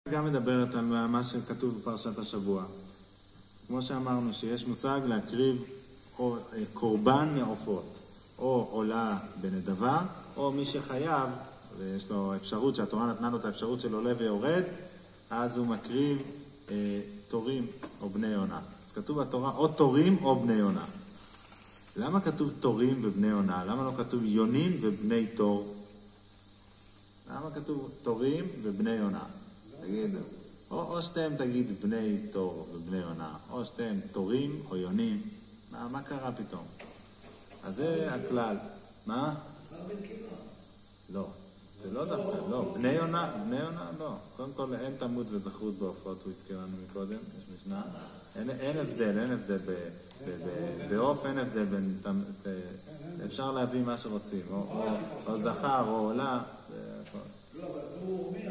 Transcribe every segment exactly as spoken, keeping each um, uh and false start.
גם מדברת על מה שכתוב בפרשת השבוע. כמו שאמרנו שיש מושג להקריב או קורבן מעופות, או עולה בנדבה, או מי שחייב, ויש לו אפשרות שהתורה נתנה לו את האפשרות של עולה ויורד, אז הוא מקריב אה, תורים או בני יונה. אז כתוב בתורה או תורים או בני יונה. למה כתוב תורים ובני יונה? למה לא כתוב יונים ובני תור? למה כתוב תורים ובני יונה? תגיד, או, או שתיהם תגיד בני תור ובני יונה, או שתיהם תורים או יונים. מה, מה קרה פתאום? אז זה הכלל. מה? לא, זה לא דווקא, לא. בני יונה, בני יונה לא. קודם כל אין תמות וזכרות בעופות, הוא הזכיר לנו מקודם, יש משנה. אין, אין הבדל, אין הבדל ב, ב, ב, בעוף, אין הבדל בין, ב, אפשר להביא מה שרוצים, או, או, או זכר או עולה. לא, אבל הוא אומר,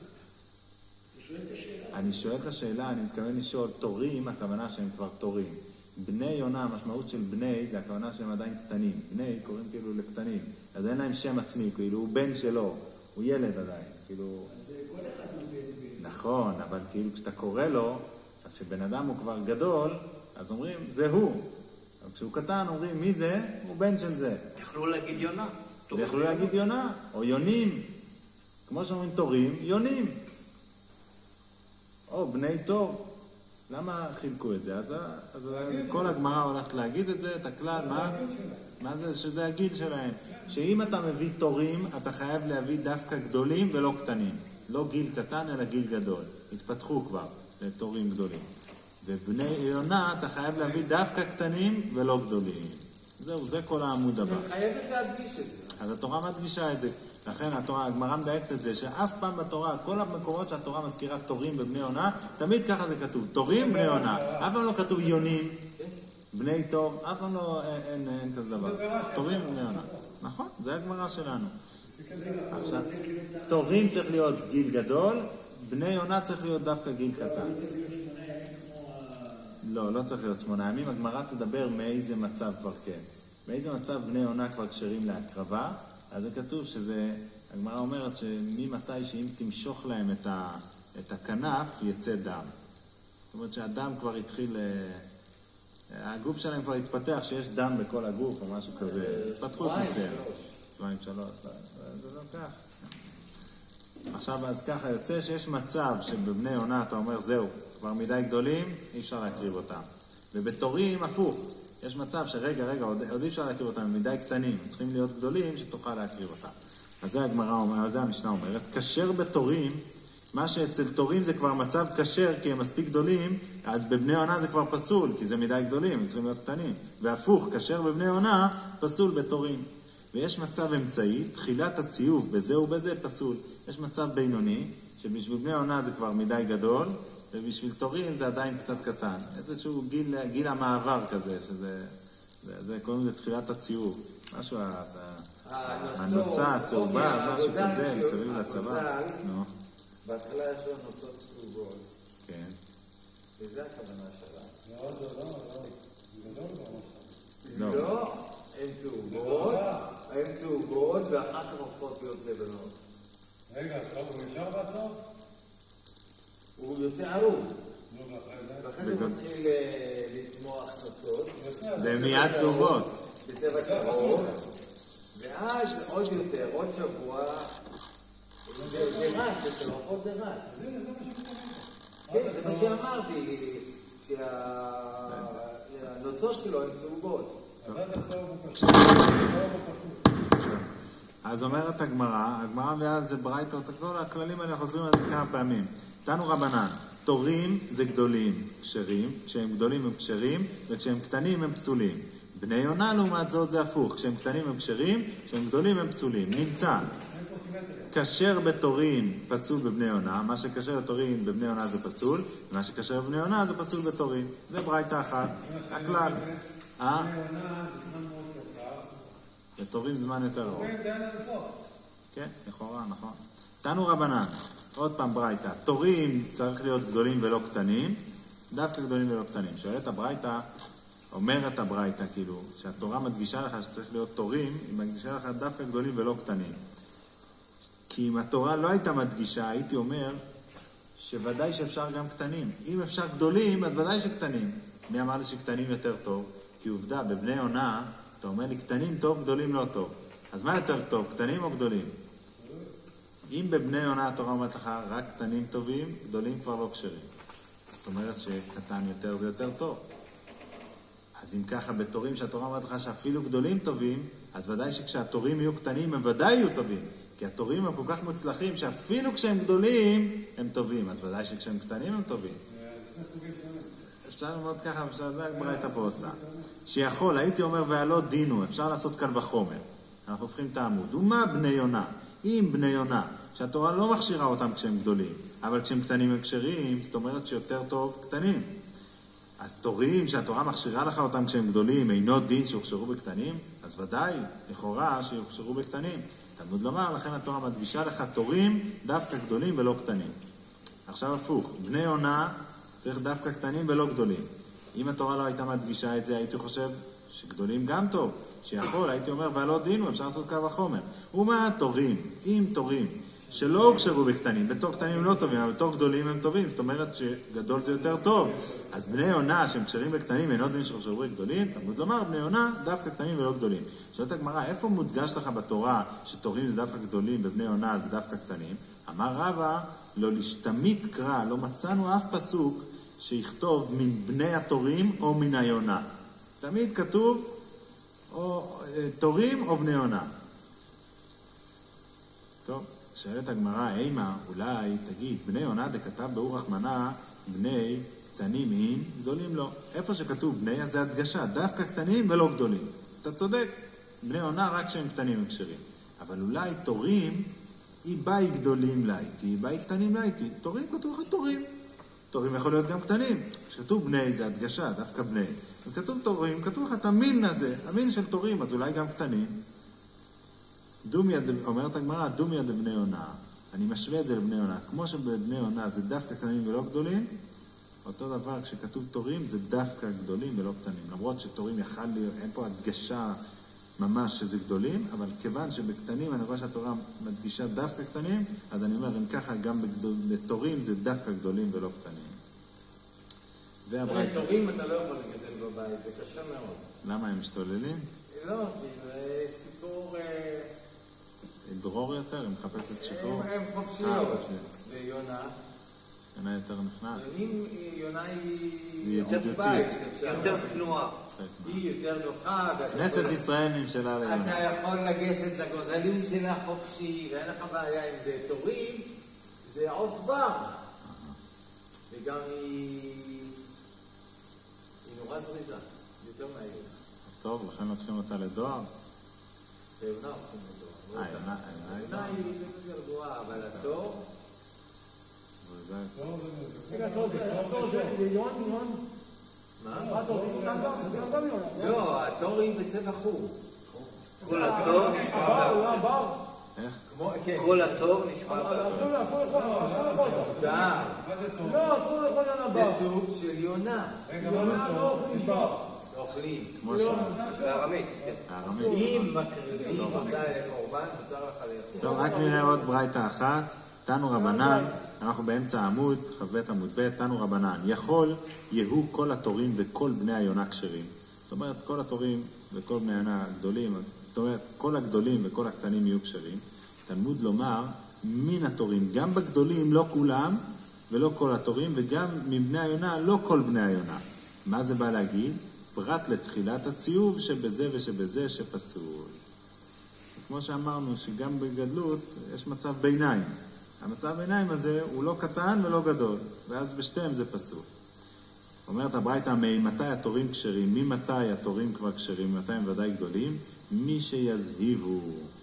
אני שואל את השאלה, אני מתכוון לשאול, תורים, הכוונה שהם כבר תורים. בני יונה, המשמעות של בני, זה הכוונה שהם עדיין קטנים. בני קוראים כאילו לקטנים. אז אין להם שם עצמי, כאילו הוא בן שלו, הוא ילד עדיין. כאילו... אז כל אחד הוא בן. נכון, אבל כאילו כשאתה קורא לו, אז כשבן אדם הוא כבר גדול, אז אומרים, זה הוא. אבל כשהוא קטן, אומרים, מי זה? הוא בן של זה. יכלו להגיד יונה. זה יכלו להגיד יונה, או יונים. כמו שאומרים תורים, יונים. או בני תור. למה חילקו את זה? אז, אז כל הגמרא הולכת להגיד את זה, את הכלל, מה? מה זה? שזה הגיל שלהם. שאם אתה מביא תורים, אתה חייב להביא דווקא גדולים ולא קטנים. לא גיל קטן, אלא גיל גדול. התפתחו כבר לתורים גדולים. ובני יונה, אתה חייב להביא דווקא קטנים ולא גדולים. זהו, זה כל העמוד הבא. חייבת להדגיש את זה. אז התורה מדגישה את זה. לכן התורה, הגמרא מדייקת את זה, שאף פעם בתורה, כל המקורות שהתורה מזכירה תורים ובני יונה, תמיד ככה זה כתוב, תורים בני יונה. אף פעם לא כתוב יונים, בני תור, אף פעם לא, אין, אין, אין כזה דבר. תורים ובני יונה. נכון, זה הגמרא שלנו. עכשיו, תורים צריך להיות גיל גדול, בני יונה צריך להיות דווקא גיל קטן. לא, לא צריך להיות שמונה ימים. הגמרא תדבר מאיזה מצב כבר כן. מאיזה מצב בני יונה כבר קשרים להקרבה. אז זה כתוב שזה, הגמרא אומרת שממתי שאם תמשוך להם את, ה, את הכנף, יצא דם. זאת אומרת שהדם כבר התחיל, הגוף שלהם כבר התפתח, שיש דם בכל הגוף או משהו כזה. התפתחות מסוימת. שבועיים, שלוש. זה לא כך. עכשיו, אז ככה יוצא שיש מצב שבבני יונה אתה אומר, זהו, כבר מדי גדולים, אי אפשר להקריב אותם. ובתורים הפוך. יש מצב שרגע, רגע, עוד, עוד אי אפשר להקריב אותם, הם מדי קטנים, צריכים להיות גדולים שתוכל להקריב אותם. אז זה הגמרא אומרת, זה המשנה אומרת, כשר בתורים, מה שאצל תורים זה כבר מצב כשר, כי הם מספיק גדולים, אז בבני יונה זה כבר פסול, כי זה מדי גדולים, הם צריכים להיות קטנים. והפוך, כשר בבני יונה, פסול בתורים. ויש מצב אמצעי, תחילת הציוב בזה ובזה פסול. יש מצב בינוני, שבשביל בני יונה זה כבר מדי גדול, ובשביל תורים זה עדיין קצת קטן. איזשהו גיל, גיל המעבר כזה, שזה, זה, זה קוראים לזה תחילת הציוב. משהו, הנוצה, הצהובה, משהו כזה, מסביב לצבא. נו. בהתחלה יש לו נוצות צהובות. כן. וזה הכוונה שלה. לא, לא, לא. לא. לא, הן צהובות, הן צהובות, ואחר כך הופכות להיות לבנות. רגע, טוב, הוא נשאר בעצור? הוא יוצא ערוב. ואחרי ואחרי זה מתחיל לצמוח נוצות. זה מיד צהובות. בצבע צהוב. ואז עוד יותר, עוד שבוע, זה רץ, אצל עופות זה רץ. כן, זה מה שאמרתי, שהנוצות שלו הן צהובות. אז אומרת הגמרא, הגמרא מביאה על זה ברייתות, כל הכללים האלה חוזרים על זה כמה פעמים. תנו רבנן, תורים זה גדולים, כשרים, כשהם גדולים הם כשרים, וכשהם קטנים הם פסולים. בני יונה לעומת זאת זה הפוך, כשהם קטנים הם כשרים, כשהם גדולים הם פסולים. נמצא, כשר בתורים פסול בבני יונה, מה שכשר בתורים בבני יונה זה פסול, ומה שכשר בבני יונה זה פסול בתורים. זה ברייתא אחת, הכלל. אה? בתורים זמן יותר ארוך. כן, לכאורה, נכון. תנו רבנן, עוד פעם ברייתא, תורים צריך להיות גדולים ולא קטנים, דווקא גדולים ולא קטנים. שואלת הברייתא, אומרת הברייתא כאילו, שהתורה מדגישה לך שצריך להיות תורים, היא מדגישה לך דווקא גדולים ולא קטנים. כי אם התורה לא הייתה מדגישה, הייתי אומר שוודאי שאפשר גם קטנים. אם אפשר גדולים, אז ודאי שקטנים. מי אמר לי שקטנים יותר טוב? כי עובדה, בבני עונה, אתה אומר לי קטנים טוב, גדולים לא טוב. אז מה יותר טוב, קטנים או גדולים? אם בבני עונה התורה אומרת לך רק קטנים טובים, גדולים כבר לא כשרים. זאת אומרת שקטן יותר זה יותר טוב. אז אם ככה, בתורים שהתורה אומרת לך שאפילו גדולים טובים, אז ודאי שכשהתורים יהיו קטנים הם ודאי יהיו טובים. כי התורים הם כל כך מוצלחים שאפילו כשהם גדולים הם טובים. אז ודאי שכשהם קטנים הם טובים. אפשר ללמוד ככה, אפשר, זה הגמרא הייתה פה עושה. שיכול, הייתי אומר, ועלו דינו, אפשר לעשות קל וחומר. אנחנו הופכים את העמוד. ומה בני יונה? אם בני יונה, שהתורה לא מכשירה אותם כשהם גדולים, אבל כשהם קטנים הם כשרים, זאת אומרת שיותר טוב קטנים. אז תורים שהתורה מכשירה לך אותם כשהם גדולים, אינו דין שהוכשרו בקטנים, אז ודאי, לכאורה שהוכשרו בקטנים. תלמוד לומר, לכן התורה מדגישה לך תורים דווקא גדולים ולא קטנים. עכשיו הפוך, בני יונה צריך דווקא קטנים ולא גדולים. אם התורה לא הייתה מדגישה את זה, הייתי חושב שגדולים גם טוב. שיכול, הייתי אומר, ועלו דינו, אפשר לעשות קו החומר. ומה התורים? אם תורים שלא הוכשרו בקטנים, בתור קטנים לא טובים, אבל בתור גדולים הם טובים, זאת אומרת שגדול זה יותר טוב. אז בני עונה שהם כשרים בקטנים, אינו דין שהוכשרו בגדולים, תלמוד לומר, בני עונה דווקא קטנים ולא גדולים. שואלת הגמרא, איפה מודגש לך בתורה שתורים זה דווקא גדולים ובני עונה זה דווקא קטנים? אמר רבא, לא לשתמית קרא, לא מצאנו אף פסוק שיכתוב מן בני התורים או מן היונה. תמיד כתוב או תורים או בני עונה. טוב, שואלת הגמרא, אימה, אולי תגיד, בני עונה דכתב באור רחמנה, בני קטנים אין, גדולים לא. איפה שכתוב בני, אז זה הדגשה, דווקא קטנים ולא גדולים. אתה צודק, בני עונה רק שהם קטנים וכשרים. אבל אולי תורים, היא באי גדולים להייתי, באי קטנים להייתי. תורים כתוב לך תורים. תורים יכול להיות גם קטנים. כשכתוב בני זה הדגשה, דווקא בני. וכתוב תורים, כתוב לך את המין הזה, המין של תורים, אז אולי גם קטנים. דומיה, אומרת הגמרא, דומיה דבני עונה. אני משווה את זה לבני עונה. כמו שבבני עונה זה דווקא קטנים ולא גדולים, אותו דבר כשכתוב תורים זה דווקא גדולים ולא קטנים. למרות שתורים יכל להיות, אין פה הדגשה ממש שזה גדולים, אבל כיוון שבקטנים אני רואה שהתורה מדגישה דווקא קטנים, אז אני אומר, אם ככה גם בתורים זה דווקא גדולים ולא קטנים. תורים אתה לא יכול לגדל בבית, זה קשה מאוד. למה הם משתוללים? לא, כי זה סיפור... דרור יותר, הם מחפשת שחרור. הם חופשיות. ויונה? יונה יותר נכנעת. אם יונה היא יותר בית, יותר כנועה. היא יותר נוחה. כנסת ישראל נמשלה ליונה. אתה יכול לגשת לגוזלים שלה חופשי, ואין לך בעיה אם זה תורים, זה עוף בר. וגם היא נורא זריזה, יותר מהיום. טוב, לכן לוקחים אותה לדואר? ויונה הולכים לדואר. אה, יונה, יונה היא יותר גבוהה, אבל התור... רגע, התור זה יון, יון? מה? התור זה גם יונה. לא, התור היא בצבע חום. כל התור נשמע בר. איך? כל התור נשמע בר. אסור לאכול אותו. לא, אסור לאכול יונה בר. זה סוג של יונה. יונה לא אוכלים בר. אוכלים. כמו שם. בארמית. הארמית. אם מקריבים אותה לקורבן, מותר לך לאכול. טוב, רק נראה עוד ברייתא אחת. תנו רבנן, אנחנו באמצע העמוד, ח' עמוד ב', תנו רבנן. יכול יהיו כל התורים וכל בני היונה כשרים. זאת אומרת, כל התורים וכל בני היונה הגדולים, זאת אומרת, כל הגדולים וכל הקטנים יהיו כשרים. תלמוד לומר, מן התורים, גם בגדולים לא כולם, ולא כל התורים, וגם מבני היונה לא כל בני היונה. מה זה בא להגיד? פרט לתחילת הציוב שבזה ושבזה שפסול. כמו שאמרנו שגם בגדלות יש מצב ביניים. המצב ביניים הזה הוא לא קטן ולא גדול, ואז בשתיהם זה פסול. אומרת הברייתא, ממתי התורים כשרים? ממתי התורים כבר כשרים? ממתי הם ודאי גדולים? מי שיזהיבו.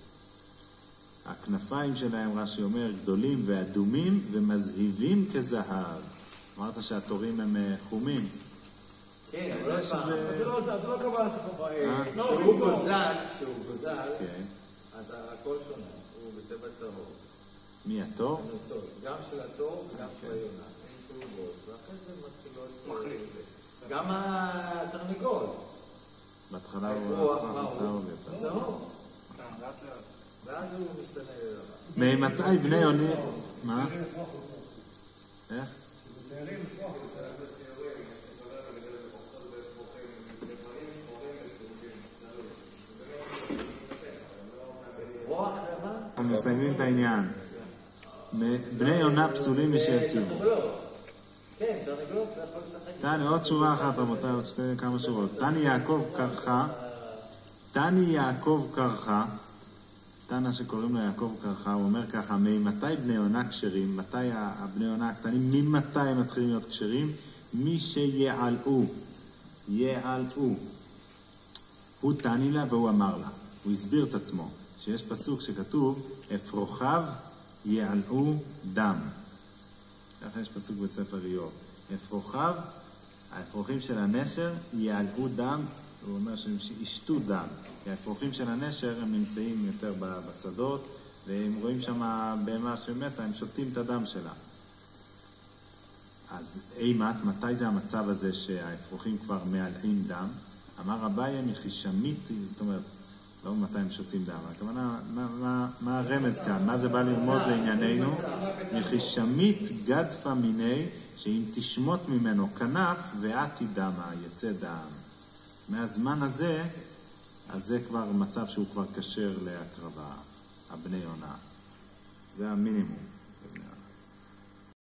הכנפיים שלהם, רש"י אומר, גדולים ואדומים ומזהיבים כזהב. אמרת שהתורים הם חומים. כן, אבל זה לא קבע שחובה. כשהוא גוזל, כשהוא גוזל, אז הכל שונה. הוא בצבע צהוב. מי התור? גם של התור וגם של היונה. אין צהובות. ואחרי זה מתחילות... גם התרנגול. בהתחלה הוא צהוב יותר. צהוב. ואז הוא משתנה לרבה. ממתי בני עולים... מה? איך? הם מסיימים את העניין. בני יונה פסולים משיציבו. כן, תרנגולות, אתה יכול לשחק. תני, עוד שורה אחת, רבותיי, עוד שתי כמה שורות. תני יעקב קרחה, תני יעקב קרחה, תנא שקוראים לו יעקב קרחה, הוא אומר ככה, ממתי בני יונה כשרים, מתי הבני יונה הקטנים, ממתי הם מתחילים להיות כשרים? מי שיעלו, יעלו. הוא תני לה והוא אמר לה, הוא הסביר את עצמו, שיש פסוק שכתוב, אפרוחיו יעלו דם. ככה יש פסוק בספר איוב. אפרוחיו, האפרוחים של הנשר יעלו דם, הוא אומר שהם ישתו דם. כי האפרוחים של הנשר הם נמצאים יותר בשדות, והם רואים שם בהמה שמתה, הם שותים את הדם שלה. אז אימת, מתי זה המצב הזה שהאפרוחים כבר מעלים דם? אמר אביי מחישמית, זאת אומרת, לא מתי הם שותים דם, הכוונה, מה, מה, מה הרמז כאן? מה זה בא לרמוז לענייננו? מחישמית גדפה מיני, שאם תשמות ממנו כנף, ועתי דמה, יצא דם. מהזמן הזה, אז זה כבר מצב שהוא כבר כשר להקרבה, הבני יונה. זה המינימום.